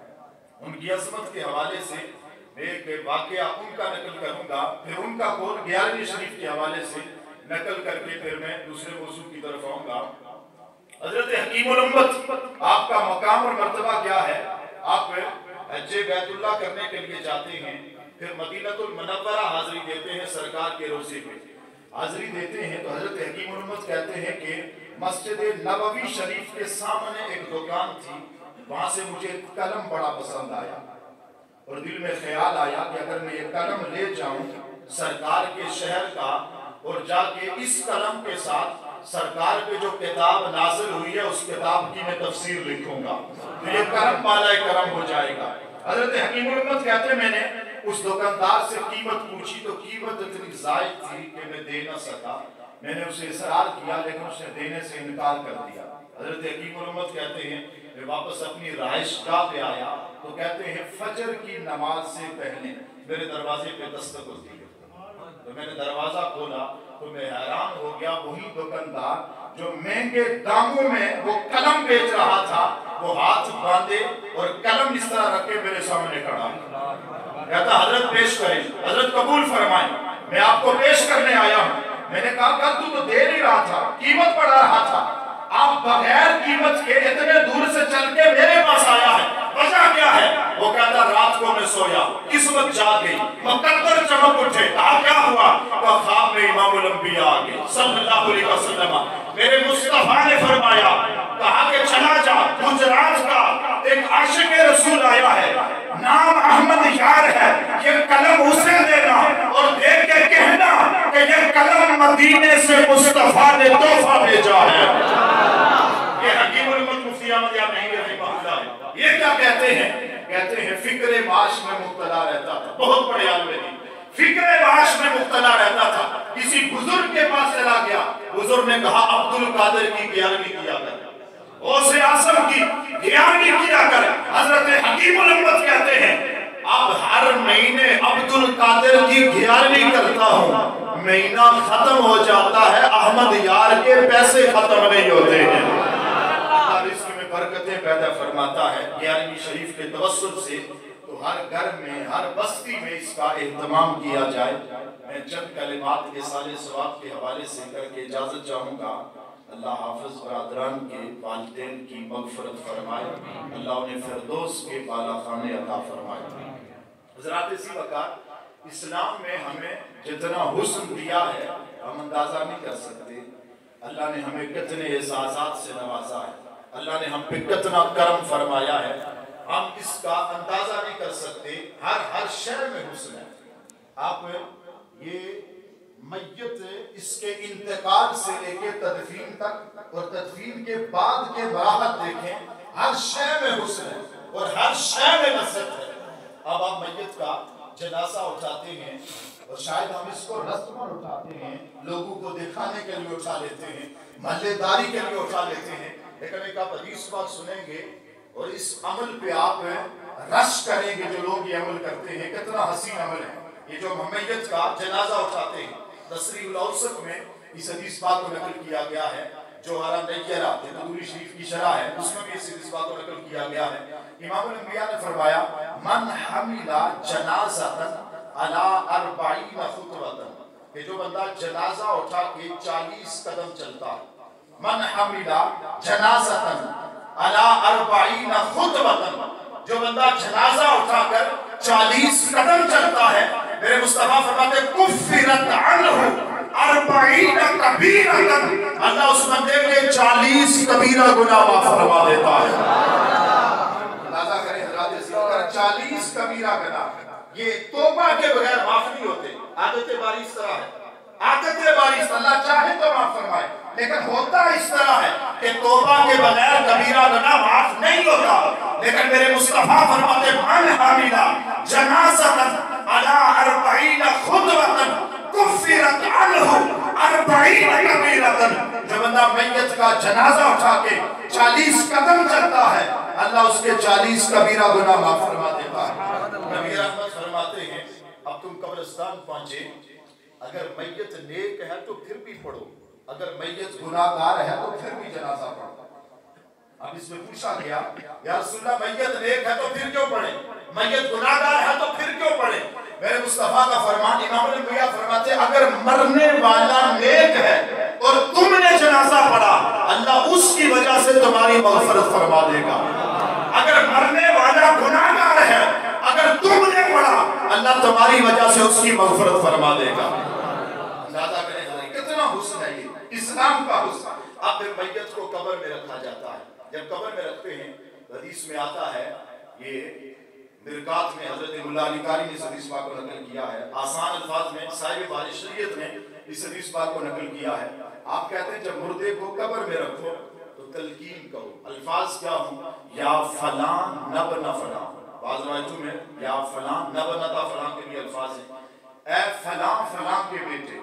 A: ان کی عظمت کے حوالے سے ایک واقعہ ان کا نقل کروں گا، پھر ان کا قول گیارہویں شریف کے حوالے سے نقل کر کے پھر میں دوسرے موضوع کی طرف آؤں گا۔ حضرت حکیم الامت آپ کا مقام اور مرتبہ کیا ہے؟ آپ حج بیت اللہ کرنے کے لیے جاتے ہیں، پھر مدینہ المنورہ حاضری دیتے ہیں، سرکار کے روزے پہ حاضری دیتے ہیں۔ تو حضرت حکیم الامت کہتے ہیں کہ مسجد نبوی شریف کے سامنے ایک دکان تھی، وہاں سے مجھے قلم بڑا پسند آیا اور دل میں خیال آیا کہ اگر میں یہ قلم لے جاؤں سرکار کے شہر کا اور جا کے اس قلم کے ساتھ سرکار پہ جو کتاب نازل ہوئی ہے اس کتاب کی میں تفسیر لکھوں گا تو یہ کرم بالا کرم ہو جائے گا۔ حضرت حکیم الامت کہتے ہیں میں نے اس دکاندار سے قیمت پوچھی تو قیمت اتنی زائد تھی کہ میں دے نہ سکا، میں نے اسے اصرار کیا لیکن اس نے دینے سے انکار کر دیا۔ حضرت حکیم الامت کہتے ہیں میں واپس اپنی رہائش گاہ پہ آیا تو کہتے ہیں فجر کی نماز سے پہلے میرے دروازے پہ دستک ہوتی ہے، تو میں نے دروازہ کھولا تو میں حیران ہو گیا، وہی دکاندار جو مہنگے داموں میں وہ قلم بیچ رہا تھا وہ ہاتھ باندھے اور قلم اس طرح رکھے میرے سامنے کھڑا کہتا حضرت پیش کریں، حضرت قبول فرمائیں، میں آپ کو پیش کرنے آیا ہوں۔ میں نے کہا کہ تو تو دے نہیں رہا تھا، قیمت پڑھا رہا تھا، آپ بغیر قیمت کے اتنے دور سے چل کے میرے پاس آیا ہے، وجہ کیا ہے؟ وہ کہتا رات کو میں سویا، قسمت جاگ گئی، مقدر چمک اٹھے، کہا کیا ہوا؟ کہا خواب میں امام الانبیاء آگئے صلی اللہ علیہ وسلم، میرے مصطفیٰ نے فرمایا، کہا کہ چلا جا گجرات کا ایک عاشق رسول آیا ہے، نام احمد یار ہے، یہ قلم اسے دینا اور دیکھ کے کہنا کہ یہ قلم مدینے سے مصطفیٰ نے تحفہ بھیجا ہے۔ یہ حکیم الامت مفتی احمد یار نہیں رحمہ اللہ ہے۔ یہ کیا کہتے ہیں؟ کہتے ہیں فکر معاش میں مبتلا رہتا تھا، بہت بڑے عالم دین، فکر معاش میں مبتلا رہتا تھا، کسی بزرگ کے پاس چلا گیا، بزرگ نے کہا عبد القادر کی گیارہویں کیا کر، غوث اعظم کی گیارہویں کیا کر۔ حضرت حکیم الامت کہتے ہیں اب ہر مہینے عبد القادر کی گیارہویں کرتا ہوں، مہینہ ختم ہو جاتا ہے احمد یار کے پیسے ختم نہیں ہوتے ہیں۔ اللہ رزق میں برکتیں پیدا فرماتا ہے گیارہویں شریف کے توسط سے، تو ہر گھر میں ہر بستی میں اس کا اہتمام کیا جائے۔ میں چند کلمات کے سال ثواب کے حوالے سے کر کے اجازت چاہوں گا۔ اللہ حافظ برادران کے والدین کی مغفرت فرمائے، اللہ انہیں فردوس کے بالا خانے عطا فرمائے۔ حضرات اسی وقت اسلام میں ہمیں جتنا حسن دیا ہے ہم اندازہ نہیں کر سکتے، اللہ نے ہمیں کتنے احساسات سے نوازا ہے، اللہ نے ہم پہ کتنا کرم فرمایا ہے، ہم اس کا اندازہ نہیں کر سکتے۔ ہر ہر شہر میں حسن ہے۔ آپ یہ میت اس کے انتقال سے لے کے تدفین تک اور تدفین کے بعد کے مراحل دیکھیں، ہر شے میں حسن ہے اور ہر شے میں لذت ہے۔ اب آپ میت کا جنازہ اٹھاتے ہیں اور شاید ہم اس کو رسماً اٹھاتے ہیں، لوگوں کو دکھانے کے لیے اٹھا لیتے ہیں، محلے داری کے لیے اٹھا لیتے ہیں، لیکن ایک آپ حدیث بات سنیں گے اور اس عمل پہ آپ رش کریں گے، جو لوگ یہ عمل کرتے ہیں کتنا حسین عمل ہے۔ یہ جو میت کا جنازہ اٹھاتے ہیں، تصریح الاوسط میں اس حدیث بات کو نقل کیا گیا ہے، جو ہرا نیرہ تدوری شریف کی شرح ہے اس میں بھی اس حدیث بات کو نقل کیا گیا ہے۔ امام الانبیاء نے فرمایا من حمل جنازۃ علی اربعین خطوۃ، کہ جو بندہ جنازہ اٹھا کے چالیس قدم چلتا ہے، من حمل جنازۃ علی اربعین خطوۃ، جو بندہ جنازہ اٹھا کر چالیس قدم چلتا ہے، میرے مصطفیٰ فرماتے کفرت عنہ اربعین کبیرۃ، اللہ اس بندے کے چالیس کبیرہ گناہ معاف فرما دیتا ہے۔ اندازہ کریں حضرات اس کا چالیس کبیرہ گناہ یہ توبہ کے بغیر معاف نہیں ہوتے۔ عادت باری اس طرح ہے، عادت بارش اللہ چاہے تو معاف فرمائے، لیکن ہوتا اس طرح ہے کہ توبہ کے بغیر کبیرہ گناہ معاف نہیں ہوتا. لیکن میرے مصطفیٰ فرماتے من حاملہ جنازۃ علی اربعین خطوۃ کفرت عنہ اربعین کبیرۃ، جو بندہ میت کا جنازہ اٹھا کے چالیس قدم چلتا ہے اللہ اس کے چالیس کبیرہ گناہ معاف فرما دیتا ہے. نبی رحمت فرماتے ہیں اب تم قبرستان پہنچے، اگر میت نیک ہے تو پھر بھی پڑھو، اگر میت گناہ گار ہے تو پھر بھی جنازہ پڑھو. اب اس میں پوچھا گیا یا رسول اللہ میت نیک ہے تو پھر کیوں پڑھیں، میت گناہ گار ہے تو پھر کیوں پڑھیں؟ میرے مصطفیٰ کا فرمان امام الانبیاء فرماتے اگر مرنے والا نیک ہے اور تم نے جنازہ پڑھا اللہ اس کی وجہ سے تمہاری مغفرت فرما دے گا. اگر مرنے والا گناہ گار ہے اگر تم نے پڑھا اللہ تمہاری وجہ سے اس کی مغفرت فرما دے گا. اندازہ کریں کتنا حسن ہے یہ اسلام کا حسن. اب پھر میت کو قبر میں رکھا جاتا ہے. جب قبر میں رکھتے ہیں حدیث میں آتا ہے، یہ مرکات میں حضرت مولا علی قاری نے اس حدیث پاک کو نقل کیا ہے، آسان الفاظ میں صاحب بارش شریعت نے اس حدیث پاک کو نقل کیا ہے. آپ کہتے ہیں جب مردے کو قبر میں رکھو تو تلقین کرو. الفاظ کیا ہوں؟ یا فلان نبن فلان، بعض روایتوں میں یا فلان نبنتا فلان کے بھی الفاظ ہیں. اے فلان فلان کے بیٹے،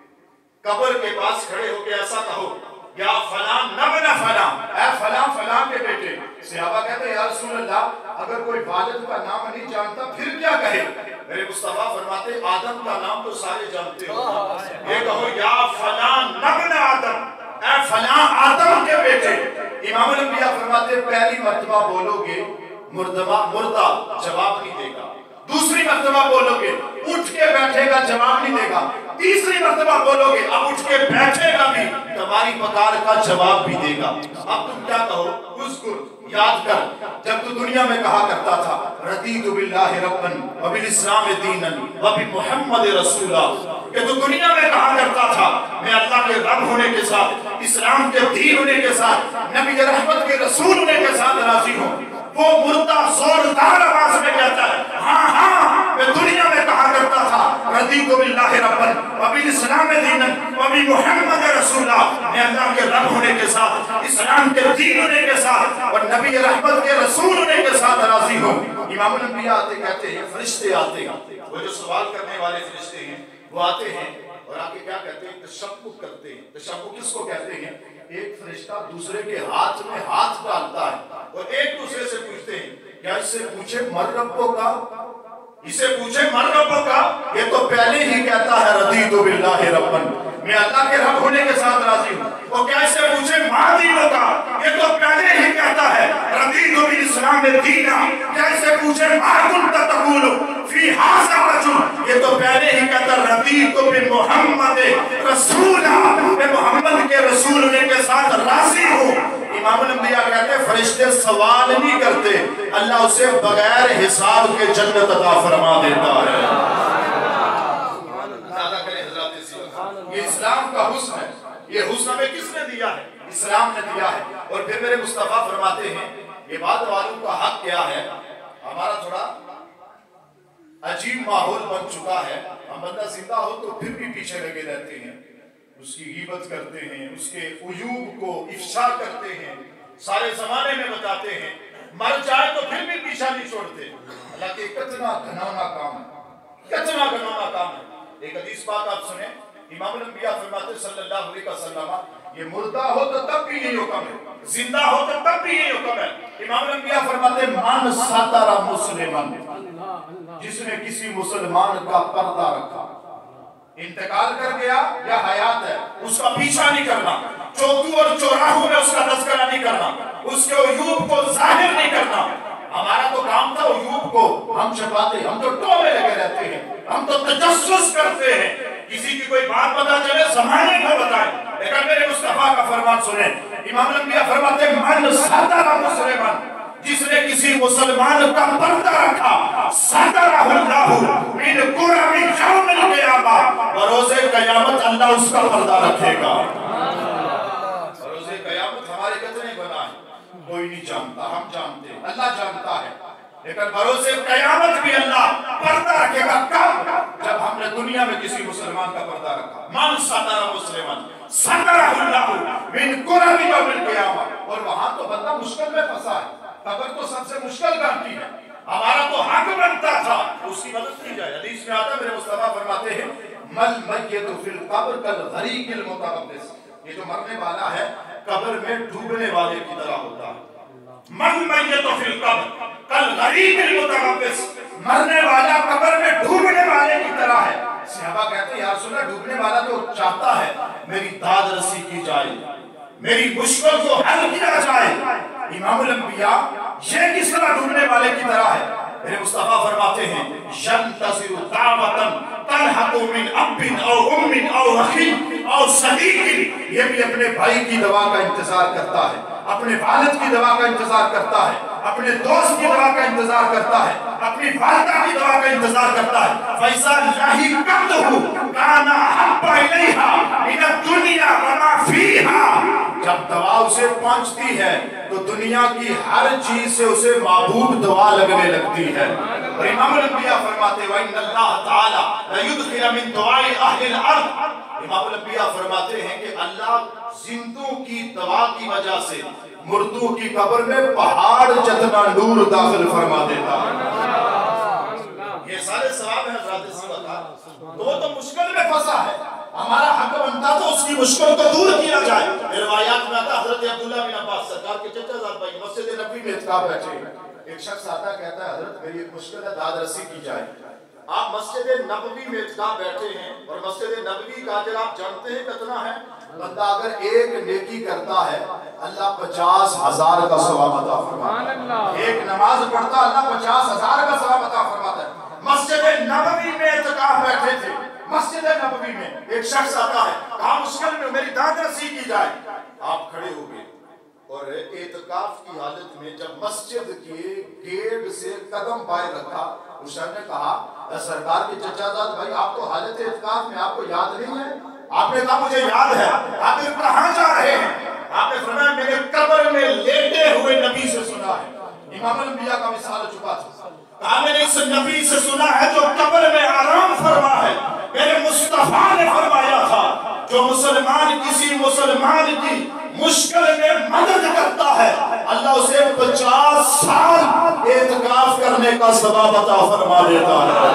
A: قبر کے پاس کھڑے ہو کے ایسا کہو یا فلان نبن فلان، اے فلان فلان کے بیٹے. صحابہ کہتے ہیں یا رسول اللہ اگر کوئی والد کا نام نہیں جانتا پھر کیا کہے؟ میرے مصطفیٰ فرماتے آدم کا نام تو سارے جانتے ہو، یہ کہو یا فلان نبن آدم، اے فلان آدم کے بیٹے. امام الانبیاء فرماتے پہلی مرتبہ بولو گے مردہ مردہ جواب نہیں دے گا، دوسری مرتبہ بولو گے اٹھ کے بیٹھے گا جواب نہیں دے گا، تیسری مرتبہ بولو گے اب اٹھ کے بیٹھے گا بھی تمہاری پکار کا جواب بھی دے گا. اب تم کیا کہو؟ اذکر، یاد کر جب تو دنیا میں کہا کرتا تھا رضیت باللہ ربن وبالاسلام دینا وبمحمد رسولا، کہ تو دنیا میں کہا کرتا تھا میں اللہ کے رب ہونے کے ساتھ، اسلام کے دین ہونے کے ساتھ، نبی رحمت کے رسول ہونے کے ساتھ راضی ہوں. وہ مردہ زوردار آواز میں کہتا ہے ہاں ہاں میں دنیا میں کہا کرتا تھا رضیت باللہ ربن وبالاسلام دینا وبمحمد رسولا، میں اللہ کے رب ہونے کے ساتھ، اسلام کے دین ہونے کے ساتھ اور نبی رحمت کے رسول ہونے کے ساتھ راضی ہوں. امام الانبیاء آتے کہتے ہیں فرشتے آتے ہیں، وہ جو سوال کرنے والے فرشتے ہیں وہ آتے ہیں اور آ کے کیا کہتے ہیں؟ تشبک کرتے ہیں. تشبک کس کو کہتے ہیں؟ ایک فرشتہ دوسرے کے ہاتھ میں ہاتھ ڈالتا ہے اور ایک دوسرے سے پوچھتے ہیں کیا اس سے پوچھے مر ربوں کا، اسے پوچھے مر ربوں کا، یہ تو پہلے ہی کہتا ہے رضیت باللہ ربن، میں اللہ کے رب ہونے کے ساتھ راضی ہوں. اور کیا اسے پوچھے ماں دینوں کا، یہ تو پہلے ہی کہتا ہے رضیت بالاسلام دینا. کیا اسے پوچھے ما کنت تقول فی ھذا الرجل، یہ تو پہلے ہی کہتا ہے رضیت بمحمد رسولا، میں محمد کے رسول ہونے کے ساتھ راضی ہوں. امام الانبیاء کہتے ہیں فرشتے سوال نہیں کرتے، اللہ اسے بغیر حساب کے جنت عطا فرما دیتا ہے. یہ اسلام کا حسن ہے. یہ حسن ہمیں کس نے دیا ہے؟ اسلام نے دیا ہے. اور پھر میرے مصطفیٰ فرماتے ہیں عبادت والوں کا حق کیا ہے؟ ہمارا تھوڑا عجیب ماحول بن چکا ہے، ہم بندہ زندہ ہو تو پھر بھی پیچھے لگے رہتے ہیں، اس کی غیبت کرتے ہیں، اس کے عیوب کو افشا کرتے ہیں، سارے زمانے میں بتاتے ہیں، مر جائے تو پھر بھی پیچھا نہیں چھوڑتے. اللہ کے کتنا گھناؤنا کام ہے، کتنا گھناؤنا کام ہے. ایک حدیث پاک آپ سنیں، امام الانبیاء فرماتے صلی اللہ علیہ وسلم یہ مردہ ہو تو تب بھی یہی حکم ہے، زندہ ہو تو تب بھی یہی حکم ہے. امام الانبیاء فرماتے من ستر مسلمان، جس نے کسی مسلمان کا پردہ رکھا، انتقال کر گیا یا حیات ہے اس کا پیچھا نہیں کرنا، چوکو اور چوراہوں میں اس کا تذکرہ نہیں کرنا، اس کے عیوب کو ظاہر نہیں کرنا. ہمارا تو کام تھا عیوب کو ہم چھپاتے، ہم تو ٹولے لگے رہتے ہیں، ہم تو تجسس کرتے ہیں، کسی کی کوئی بات پتا چلے زمانے کو بتائیں. لیکن میرے مصطفیٰ کا فرمان سنیں، امام الانبیاء فرماتے من ستر مسلمان، جس نے کسی مسلمان کا پردہ رکھا سترہ اللہ من کرم یوم القیامہ، بروز قیامت اللہ اس کا پردہ رکھے گا. بروز قیامت ہمارے کتنے گناہ ہیں کوئی نہیں جانتا، ہم جانتے ہیں، اللہ جانتا ہے. لیکن بروز قیامت بھی اللہ پردہ رکھے گا. کب؟ جب ہم نے دنیا میں کسی مسلمان کا پردہ رکھا. من مل میت فی القبر کالغریق المتغمس، یہ جو مرنے والا ہے قبر میں ڈوبنے والے کی طرح ہوتا ہے. مل میت فی القبر کالغریق المتغمس، مرنے والا قبر میں ڈوبنے والے کی طرح ہے. صحابہ کہتے ہیں یا رسول اللہ ڈوبنے والا تو چاہتا ہے میری داد رسی کی جائے، میری مشکل کو حل کیا جائے. امام الانبیاء یہ کس طرح ڈوبنے والے کی طرح ہے؟ میرے مصطفیٰ فرماتے ہیں ینتظر دعوتا تلحق من اب او ام او اخی او صدیق، یہ بھی اپنے بھائی کی دعا کا انتظار کرتا ہے، اپنے والد کی دعا کا انتظار کرتا ہے، اپنے دوست کی دعا کا انتظار کرتا ہے، اپنی والدہ کی دعا کا انتظار کرتا ہے. فَإِذَا لَحِقَتْهُ كَانَ أَحَبَّ إِلَيْهَا مِنَ الدُّنْيَا وَمَا فِيهَا، جب دعا اسے پہنچتی ہے تو دنیا کی ہر چیز سے اسے محبوب دعا لگنے لگتی ہے. اور امام الانبیاء فرماتے ہیں وَإِنَّ اللَّهَ تَعَالَى لَيُدْخِلَ مِن دُعَاءِ أَهْلِ الْأَرْضِ، امام الانبیاء فرماتے ہیں کہ اللہ زندوں کی دعا کی وجہ سے مردوں کی قبر میں پہاڑ جتنا نور داخل فرما دیتا ہے. یہ سارے ثواب ہیں حضرات سے بتا تو وہ تو مشکل میں پھنسا ہے، ہمارا حق بنتا تو اس کی مشکل کو دور کیا جائے. روایات میں آتا حضرت عبداللہ بن عباس سرکار کے چچا زاد بھائی مسجد نبوی میں اعتکاف بیٹھے، ایک شخص آتا کہتا ہے حضرت میری ایک مشکل ہے داد رسی کی جائے. آپ مسجد نبوی میں اعتکاف بیٹھے ہیں اور مسجد نبوی کا اجر آپ جانتے ہیں کتنا ہے؟ بندہ اگر ایک نیکی کرتا ہے اللہ پچاس ہزار کا ثواب عطا فرماتا ہے. ایک نماز پڑھتا اللہ پچاس ہزار کا ثواب عطا فرماتا ہے. مسجد نبوی میں اعتکاف بیٹھے تھے، مسجد نبوی میں ایک شخص آتا ہے کہا مشکل میں میری داد رسی کی جائے. آپ کھڑے ہو گئے اور اعتکاف کی حالت میں جب مسجد کے گیٹ سے قدم باہر رکھا اس شخص نے کہا سرکار کے چچا زاد بھائی آپ تو حالت اعتکاف میں آپ کو یاد نہیں ہے؟ آپ نے کہا مجھے یاد ہے. آپ نے کہاں جا رہے ہیں؟ آپ نے فرمایا میں نے قبر میں لیٹے ہوئے نبی سے سنا ہے. امام الانبیاء کا مثال ہو چکا تھا. کہا میں نے اس نبی سے سنا ہے جو قبر میں آرام فرما ہے. میرے مصطفیٰ نے فرمایا تھا جو مسلمان کسی مسلمان کی مشکل میں مدد کرتا ہے اللہ اسے پچاس سال اعتکاف کرنے کا ثواب عطا فرما دیتا ہے.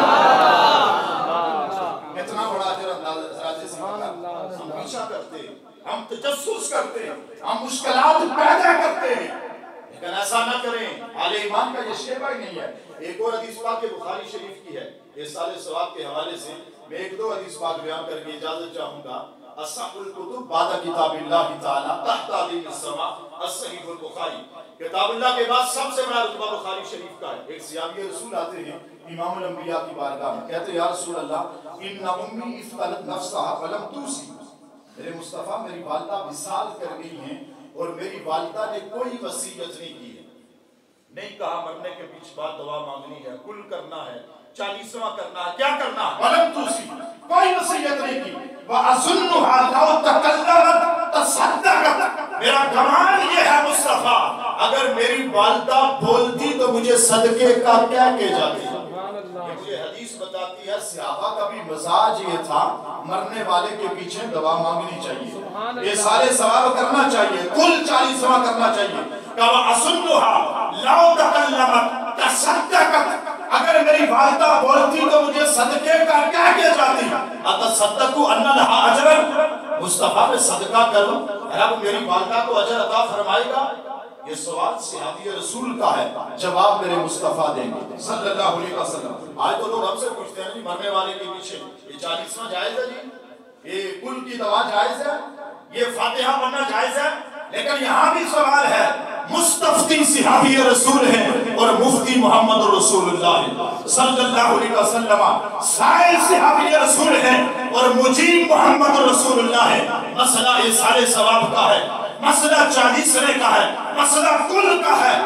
A: اتنا بڑا اجر انداز سے ہم پیچھا کرتے ہیں، ہم تجسس کرتے ہیں، ہم مشکلات پیدا کرتے ہیں، لیکن ایسا نہ کریں. اہل ایمان کا یہ شیبہ ہی نہیں ہے. ایک اور حدیث پاک بخاری شریف کی ہے. یہ سارے ثواب کے حوالے سے میں ایک دو حدیث پاک بیان کر کے اجازت چاہوں گا. اصح الکتب بعد کتاب اللہ تعالی تحت عظیم السماء الصحیح البخاری، کتاب اللہ کے بعد سب سے بڑا رتبہ بخاری شریف کا ہے. ایک صحابی رسول آتے ہیں امام الانبیاء کی بارگاہ میں، کہتے ہیں یا رسول اللہ ان امی افتلت نفسها ولم توصی، میرے مصطفیٰ میری والدہ وصال کر گئی ہیں اور میری والدہ نے کوئی وصیت نہیں کی ہے. نہیں کہا مرنے کے پیچھے بعد دعا مانگنی ہے، کل کرنا ہے، چالیسواں کرنا ہے، کیا کرنا ہے؟ ولم توصی، کوئی وصیت نہیں کی. وَأَظُنُّهَا لَوْ تَكَلَّمَتْ تَصَدَّقَتْ، میرا گمان یہ ہے مصطفیٰ اگر میری والدہ بولتی تو مجھے صدقے کا کیا کہ جاتی. یہ مجھے حدیث بتاتی ہے صحابہ کا بھی مزاج یہ تھا مرنے والے کے پیچھے دعا مانگنی چاہیے، یہ سارے ثواب کرنا چاہیے، کل چالیسواں کرنا چاہیے. کہ وَأَظُنُّهَا لَوْ تَكَلَّمَتْ تَصَدَّقَتْ، اگر میری والدہ بولتی تو مجھے صدقے کا کیا کہ جاتی. اتصدقوا ان لها اجرا، مصطفیٰ میں صدقہ کروں رب میری والدہ کو اجر عطا فرمائے گا. یہ سوال صحابی رسول کا ہے، جواب میرے مصطفیٰ دیں گے صلی اللہ علیہ وسلم. آج تو لوگ ہم سے پوچھتے ہیں جی مرنے والے کے پیچھے یہ چالیسواں جائز ہے جی، یہ کل کی دعا جائز ہے، یہ فاتحہ پڑھنا جائز ہے. لیکن یہاں بھی سوال ہے مستفتی صحابی رسول ہیں اور مفتی محمد رسول اللہ صلی اللہ علیہ وسلم، سائل صحابی رسول ہیں اور مجیب محمد رسول اللہ ہے. مسئلہ یہ سارے ثواب کا ہے، مسئلہ چالیسویں کا ہے، مسئلہ کل کا ہے.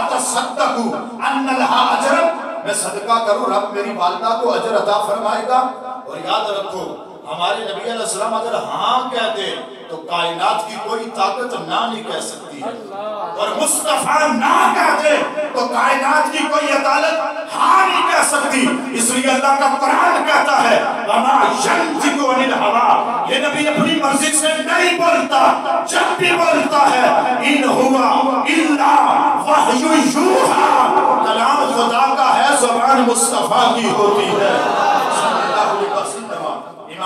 A: اتصدقوا ان لها اجرا، میں صدقہ کروں رب میری والدہ کو اجر عطا فرمائے گا. اور یاد رکھو ہمارے نبی علیہ السلام اگر ہاں کہتے تو کائنات کی کوئی طاقت نہ نہیں کہہ سکتی ہے، اور مصطفیٰ نہ کہتے تو کائنات کی کوئی عدالت ہاں نہیں کہہ سکتی. اس لیے اللہ کا قرآن کہتا ہے وَمَا يَنْطِقُ عَنِ الْهَوَىٰ، یہ نبی اپنی مرضی سے نہیں بولتا، جب بھی بولتا ہے اِنْ هُوَ إِلَّا وَحْيٌ يُوحَىٰ، کلام خدا کا ہے، زبان مصطفیٰ کی ہوتی ہے صلی اللہ علیہ وسلم.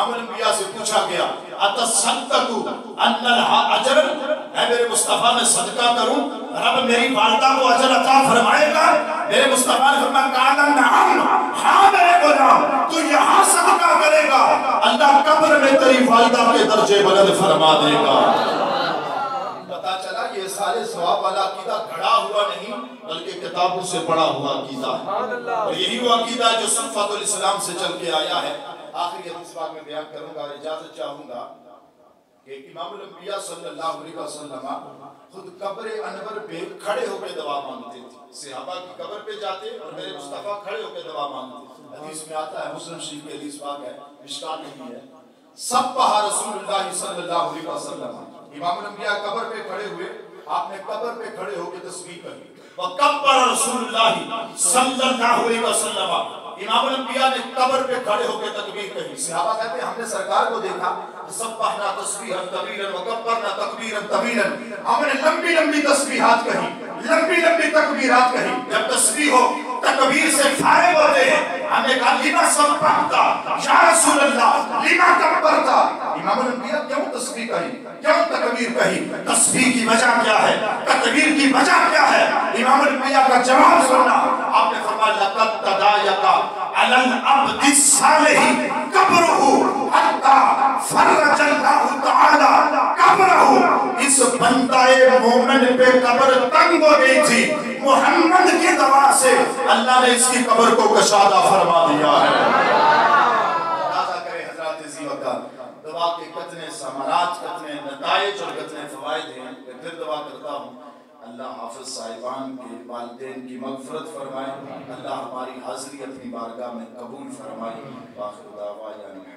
A: امام الانبیاء سے پوچھا گیا اتصدقو ان الاجر، اے میرے مصطفیٰ میں صدقہ کروں رب میری والدہ کو اجر عطا فرمائے گا؟ میرے مصطفیٰ نے فرمایا قال نعم، ہاں میرے غلام تو یہاں صدقہ کرے گا اللہ قبر میں تیری والدہ کے درجے بلند فرما دے گا۔ پتا چلا یہ سارے ثواب والا عقیدہ گھڑا ہوا نہیں بلکہ کتابوں سے پڑھا ہوا عقیدہ ہے، اور یہی وہ عقیدہ ہے جو صفات الاسلام سے چل کے آیا ہے۔ آخری حدیث پاک میں بیان کروں گا، اجازت چاہوں گا کہ امام الانبیاء صلی اللہ علیہ وسلم خود قبر انور پہ کھڑے ہو کے دعا مانگتے تھے۔ صحابہ کی قبر پہ جاتے اور میرے مصطفیٰ کھڑے ہو کے دعا مانگتے۔ حدیث میں آتا ہے، مسلم شریف کی حدیث پاک ہے، مشکات نہیں ہے، سبح رسول اللہ صلی اللہ علیہ وسلم، امام الانبیاء قبر پہ کھڑے ہوئے، آپ نے قبر پہ کھڑے ہو کے تسبیح کہی، وَكَبَّرَ رسول اللہ صلی اللہ علیہ وسلم، امام الانبیاء نے قبر پہ کھڑے ہو کے تکبیر کہی۔ صحابہ کہتے ہیں ہم نے سرکار کو دیکھا سبحنا تسبیحا طویلا وکبرنا تکبیرا طویلا، ہم نے لمبی لمبی تسبیحات کہی، لمبی لمبی تکبیرات کہی۔ جب تسبیح ہو تکبیر سے فارغ ہوتے ہیں ہم نے کہا لما سبحتا یا رسول اللہ لما کبرتا، امام الانبیاء کیوں تسبیح کہی، کیوں تکبیر کہی، تسبیح کی وجہ کیا ہے، تکبیر کی وجہ کیا ہے؟ امام الانبیاء کا جواب سننا، آپ نے فرمایا لقد تضايق على العبد الصالح قبره حتى فرج اللہ تعالی قبرہ، اس بندہ مومن پہ قبر تنگ ہو گئی تھی، محمد کی دعا سے اللہ نے اس کی قبر کو کشادہ فرما دیا ہے۔ اندازہ کریں حضرات ذی وقت دعا کے کتنے ثمرات، کتنے نتائج اور کتنے فوائد ہیں۔ میں پھر دعا کرتا ہوں اللہ حافظ صاحبان کے والدین کی مغفرت فرمائے، اللہ ہماری حاضری اپنی بارگاہ میں قبول فرمائے۔ آخر دعوانا